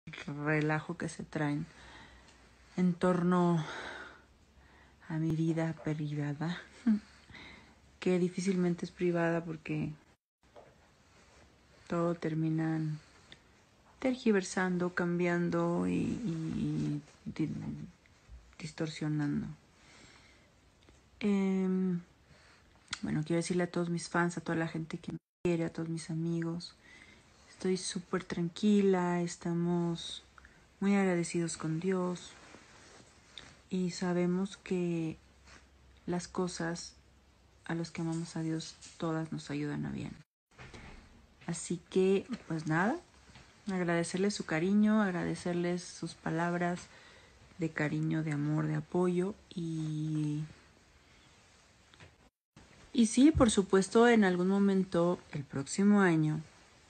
relajo que se traen en torno a mi vida privada, que difícilmente es privada porque todo terminan tergiversando, cambiando y distorsionando. Bueno, quiero decirle a todos mis fans, a toda la gente que me quiere, a todos mis amigos, estoy súper tranquila, estamos muy agradecidos con Dios y sabemos que las cosas a los que amamos a Dios todas nos ayudan a bien. Así que, pues nada, agradecerles su cariño, agradecerles sus palabras de cariño, de amor, de apoyo y sí, por supuesto, en algún momento, el próximo año,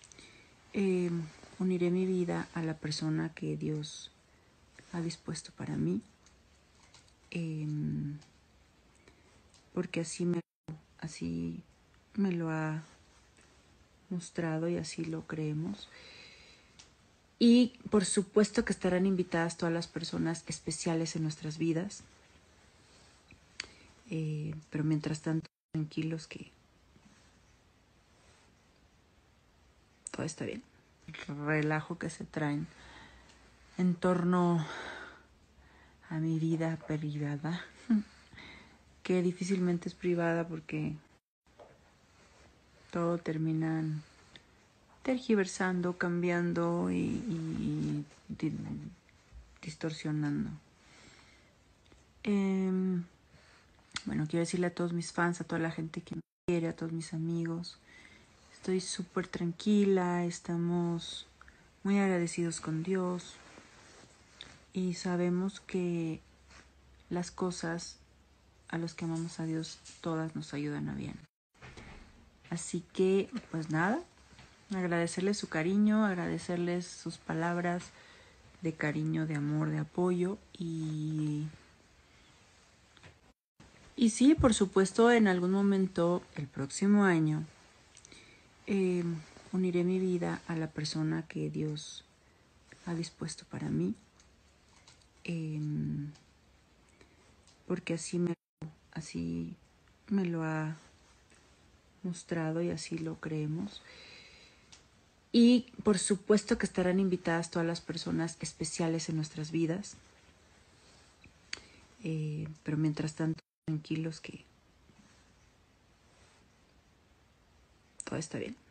uniré mi vida a la persona que Dios ha dispuesto para mí, porque así me lo ha mostrado y así lo creemos. Y por supuesto que estarán invitadas todas las personas especiales en nuestras vidas, pero mientras tanto, tranquilos que todo está bien. El relajo que se traen en torno a mi vida privada, que difícilmente es privada porque todo terminan tergiversando, cambiando y distorsionando. Bueno, quiero decirle a todos mis fans, a toda la gente que me quiere, a todos mis amigos, estoy súper tranquila, estamos muy agradecidos con Dios y sabemos que las cosas a los que amamos a Dios todas nos ayudan a bien. Así que, pues nada, agradecerles su cariño, agradecerles sus palabras de cariño, de amor, de apoyo y sí, por supuesto, en algún momento, el próximo año, uniré mi vida a la persona que Dios ha dispuesto para mí, porque así me lo ha mostrado y así lo creemos. Y por supuesto que estarán invitadas todas las personas especiales en nuestras vidas, pero mientras tanto, tranquilos que todo está bien.